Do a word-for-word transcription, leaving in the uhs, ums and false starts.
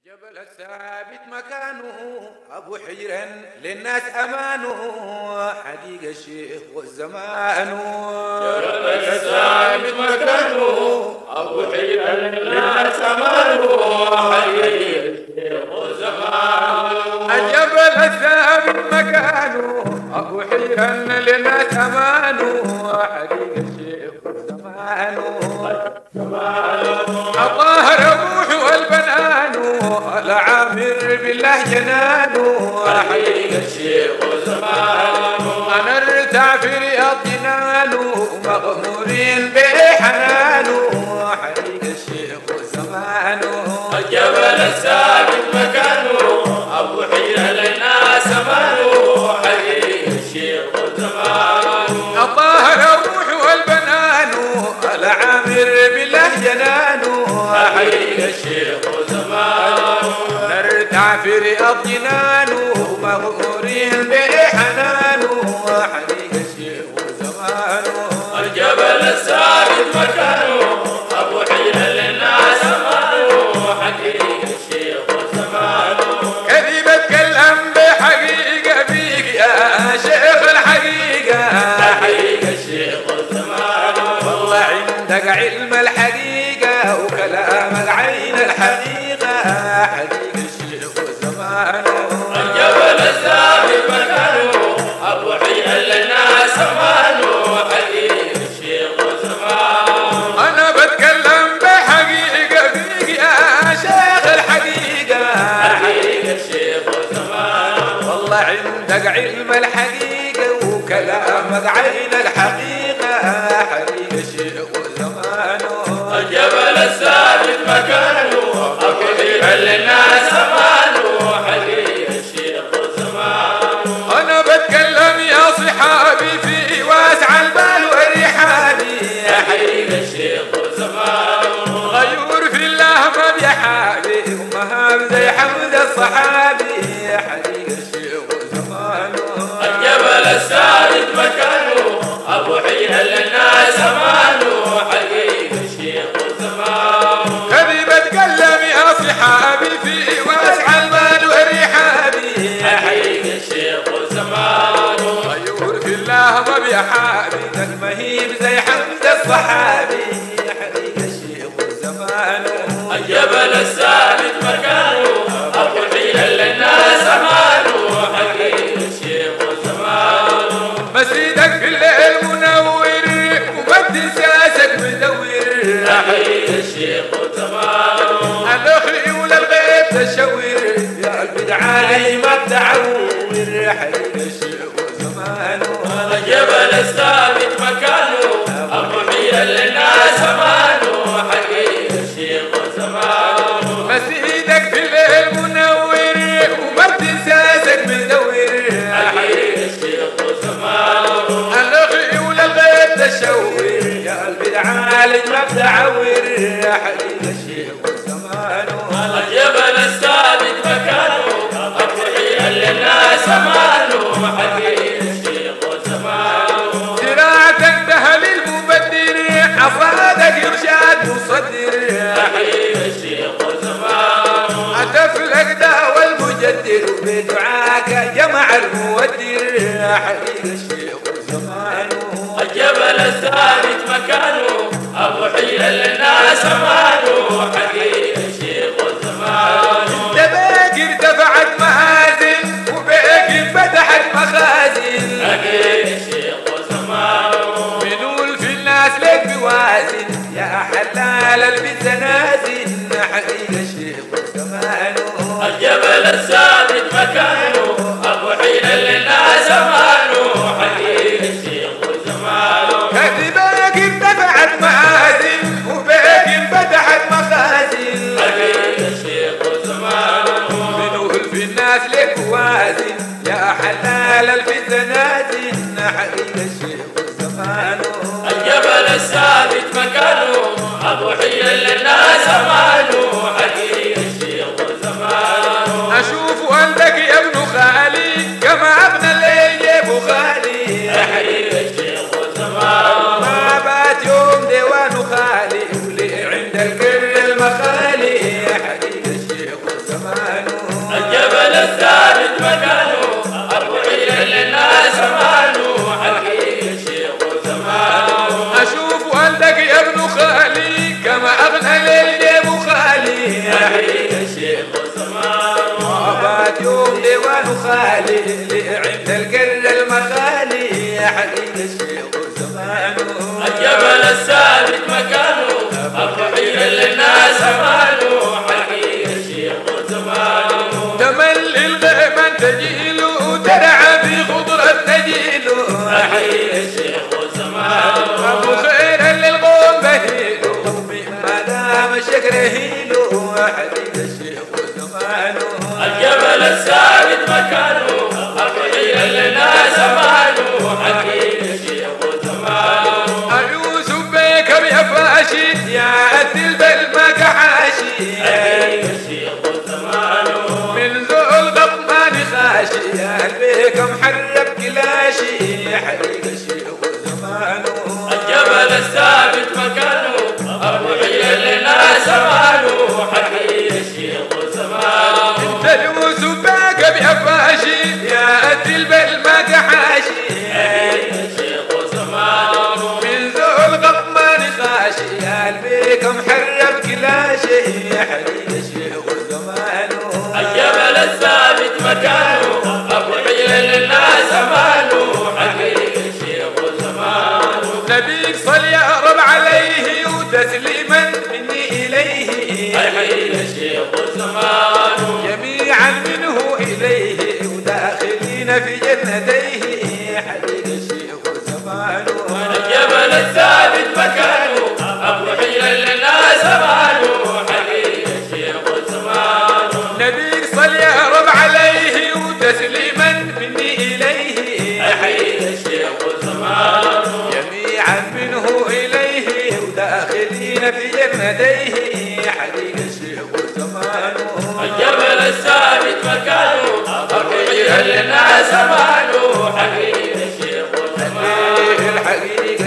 جبل الثابت مكانه أبو حجر للناس أمانه حقيقة الشيخ والزمان. جبل الثابت مكانه أبو حجر للناس أمانه حقيقة الشيخ والزمان. الجبل الثابت مكانه أبو حجر للناس أمانه حقيقة الشيخ والزمان. الظاهر أبوح والبنان العامر بالله جنانه حقيقة الشيخ والزمان. أنا ارتع في رياض جنانه مغمورين بحنانه حقيقة الشيخ والزمانه. الجبل الثابت مكانه أبو حجر للناس أمانه حقيقة الشيخ والزمان. الظاهر أبوح والبنان العامر بالله جنانه حقيقة الشيخ والزمان. نرتع في رياض جنانه مغمورين بحنانه حقيقة الشيخ والزمانه. الجبل الثابت مكانه أبو حجر للناس أمانه حقيقة الشيخ والزمان. كذي بتكلم بحقيقة بيك يا شيخ الحقيقة حقيقة الشيخ والزمان. والله عندك علم الحقيقة وكلامك عين الحقيقة حقيقة الشيخ والزمانه. الجبل الثابت مكانه أبو حجر للناس أمانه حقيقة الشيخ والزمان. أنا بتكلم بحقيقة بيك يا شيخ الحقيقة حقيقة الشيخ والزمان. والله عندك علم الحقيقة وكلامك عين الحقيقة حقيقة الشيخ والزمانه. الجبل الثابت مكانه أبو حجر للناس أمانه حقيقة الشيخ والزمان. أنا بتكلم يا صحابي في واسع البال والرحابي حقيقة الشيخ والزمان. غيور في الله ما بيحابي ومهاب زي حمد الصحابي حقيقة الشيخ والزمانه. الجبل الثابت مكانه أبو حجر للناس أمانه حقيقة الشيخ والزمان. كذي بتكلم يا صحابي في واسع البال والرحابي حقيقة الشيخ والزمان. غيور في الله ما بيحابي المهيب زي حمد الصحابي حقيقة الشيخ والزمانه. الجبل الثابت مكانه أبو حجر للناس أمانه حقيقة الشيخ والزمان. مسجدك في الليل منور ومد ساسك مدور حقيقة الشيخ والزمان. الخيول الغيب تشور يا البدعة لي ما بتعور حقيقة الشيخ والزمانه. الجبل الثابت مكانه أبو حجر للناس أمانه حقيقة الشيخ والزمان. مسجدك في الليل منور ومد ساسك مدور حقيقة الشيخ والزمان. الخيول الغيب تشور يا البدعة لي ما بتعور حقيقة الشيخ والزمانه. الجبل الثابت مكانه أبو حجر للناس أمانه حقيقة الشيخ والزمان. زراعتك دهل المبدر حصادك إرشاد مصدر حقيقة الشيخ والزمان. أتفلك دعوى المجدر بدعاك جمع المودر حقيقة الشيخ والزمانه. الجبل الثابت مكانه أبو حجر للناس أمانه حقيقة الشيخ والزمان. دباك ارتفعت مآذن وبيك فتحت مخازن حقيقة الشيخ والزمان. بنول في الناس لك بوازن يا حلال البزنازن حقيقة الشيخ والزمانه. الجبل الثابت مكانه أبو حجر للناس أمانه حقيقة الشيخ والزمان. كذبك ارتفعت مآذن وبيك فتحت مخازن حقيقة الشيخ والزمان. بنول في الناس لك بوازن يا حلال البزنازن حقيقة الشيخ والزمانه. الجبل الثابت مكانه أبو حجر للناس أمانه حقيقة الشيخ والزمان. أشوف والدك يا ابن خالي كما ابن اللي يجيب خالي حقيقة الشيخ والزمان. ما بات يوم ديوان خالي ولي عند الكر المخالي حقيقة الشيخ والزمان. الثابت مكانه الروحية للناس أمانه حقيقي الشيخ وزمانه. أشوف والدك يا ابن خالي كما أغنى ليلي أبو خالي حقيقي الشيخ وزمانه. أبات يوم ديوان خالي لعند القرى المخالي حقيقي الشيخ وزمانه. الجبل الثابت مكانه الروحية للناس أمانه حقيقي الشيخ وزمانه. تملي الغيمة تجيله ترعى في خضرة نجيله حقيقي الشيخ وزمانه. أبو خير للقوم بهيله مما دام شكرهيله حقيقي الشيخ وزمانه. الجبل الثابت مكانه الروحية للناس أمانه حقيقي الشيخ وزمانه. يوسف بكر يا فاشي يا أدل بالمك حاشي حقيقي الشيخ وزمانه. من ذو الغطمان خاشي يا البيك محرب كلاشي حقيقي الشيخ وزمانه. الجبل الثابت مكانه الروحية للناس أمانه حقيقي الشيخ وزمانه. انت يوسف بكر يا فاشي يا أدل بالمك حاشي حقيقي الشيخ وزمانه. من ذو الغطمان خاشي يا البيك محرب كلاشي حقيقي الشيخ وزمانه. الجبل الثابت مكانه الروحية للناس أمانه حقيقي الشيخ وزمانه. نبيك صل يا رب عليه وتسليما مني إليه حقيقي الشيخ وزمانه. جميعا منه إليه وداخلين في جنتيه حقيقي الشيخ وزمانه. الجبل الثابت مكانه الروحية للناس أمانه حقيقي الشيخ وزمانه. نبيك صل يا رب عليه وتسليما مني إليه حقيقي الشيخ وزمانه. جميعا منه إليه وداخلين في جنتيه حقيقي الشيخ وزمانه. الجبل الثابت مكانه الروحية للناس أمانه حقيقي الشيخ وزمانه. الحقيقة